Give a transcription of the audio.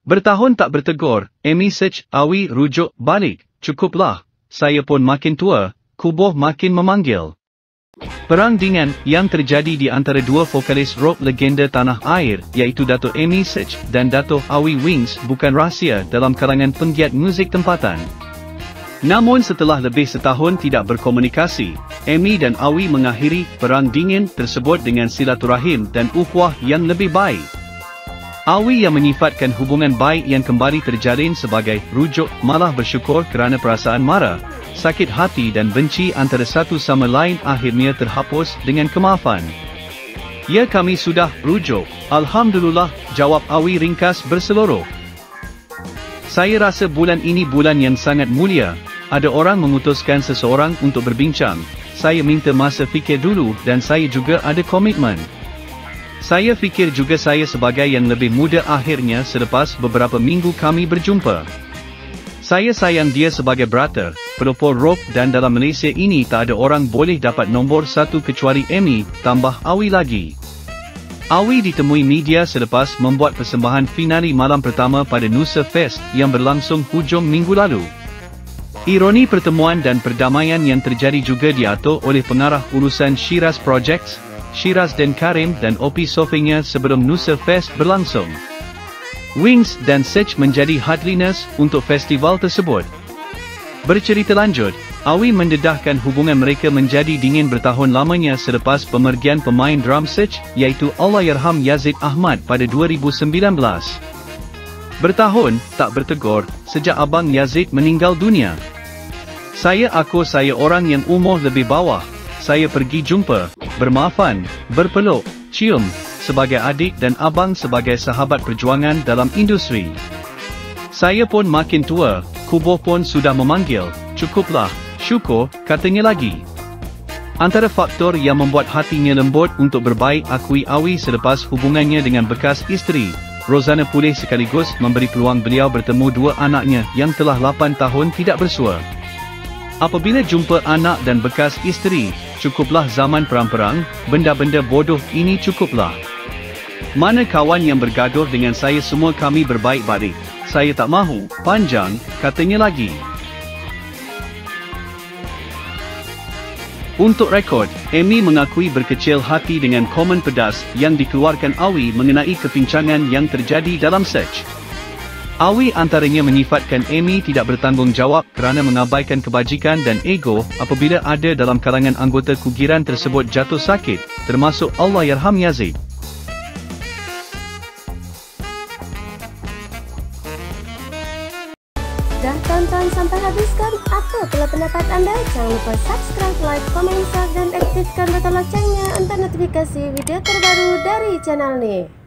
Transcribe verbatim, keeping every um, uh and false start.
Bertahun tak bertegur, Amy search Awi rujuk balik, cukuplah, saya pun makin tua, kubuh makin memanggil. Perang dingin yang terjadi di antara dua vokalis rock legenda tanah air iaitu Dato' Amy Search dan Dato' Awi Wings bukan rahsia dalam kalangan penggiat muzik tempatan. Namun setelah lebih setahun tidak berkomunikasi, Amy dan Awi mengakhiri perang dingin tersebut dengan silaturahim dan ukhuwah yang lebih baik. Awi yang menyifatkan hubungan baik yang kembali terjalin sebagai rujuk malah bersyukur kerana perasaan marah, sakit hati dan benci antara satu sama lain akhirnya terhapus dengan kemaafan. Ya, kami sudah rujuk, alhamdulillah, jawab Awi ringkas berseluruh. Saya rasa bulan ini bulan yang sangat mulia. Ada orang memutuskan seseorang untuk berbincang. Saya minta masa fikir dulu dan saya juga ada komitmen. Saya fikir juga saya sebagai yang lebih muda akhirnya selepas beberapa minggu kami berjumpa. Saya sayang dia sebagai brother, pelopor rock dan dalam Malaysia ini tak ada orang boleh dapat nombor satu kecuali Amy, tambah Awi lagi. Awi ditemui media selepas membuat persembahan finali malam pertama pada Nusa Fest yang berlangsung hujung minggu lalu. Ironi pertemuan dan perdamaian yang terjadi juga diatur oleh pengarah urusan Shiraz Projects, Shiraz dan Karim dan O P Sofinya sebelum Nusa Fest berlangsung. Wings dan Search menjadi headliners untuk festival tersebut. Bercerita lanjut, Awi mendedahkan hubungan mereka menjadi dingin bertahun lamanya selepas pemergian pemain drum Search iaitu Allahyarham Yazid Ahmad pada dua ribu sembilan belas. Bertahun tak bertegur sejak Abang Yazid meninggal dunia. Saya akur saya orang yang umur lebih bawah. Saya pergi jumpa, bermaafan, berpeluk, cium, sebagai adik dan abang sebagai sahabat perjuangan dalam industri. Saya pun makin tua, kubuh pun sudah memanggil, cukuplah, syukur, katanya lagi. Antara faktor yang membuat hatinya lembut untuk berbaik akui Awi selepas hubungannya dengan bekas isteri, Rozana pulih sekaligus memberi peluang beliau bertemu dua anaknya yang telah lapan tahun tidak bersua. Apabila jumpa anak dan bekas isteri, cukuplah zaman perang-perang, benda-benda bodoh ini cukuplah. Mana kawan yang bergaduh dengan saya, semua kami berbaik-baik. Saya tak mahu, panjang, katanya lagi. Untuk rekod, Amy mengakui berkecil hati dengan komen pedas yang dikeluarkan Awi mengenai kepincangan yang terjadi dalam Search. Awi antaranya menyifatkan Amy tidak bertanggungjawab kerana mengabaikan kebajikan dan ego apabila ada dalam kalangan anggota kugiran tersebut jatuh sakit, termasuk Allahyarham Yazid. Dah tonton sampai habis kan? Apa pula pendapat anda? Jangan lupa subscribe, like, komen, share dan aktifkan butang loncengnya untuk notifikasi video terbaru dari channel ni.